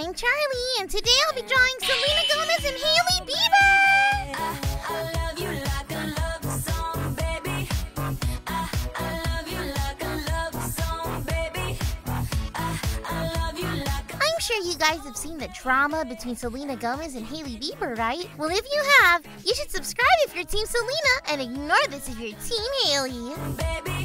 I'm Charlie, and today I'll be drawing Selena Gomez and Hailey Bieber! I love you like a love song, baby. I love you like a love song, baby. I love you like a... I'm sure you guys have seen the drama between Selena Gomez and Hailey Bieber, right? Well, if you have, you should subscribe if you're Team Selena and ignore this if you're Team Hailey. baby.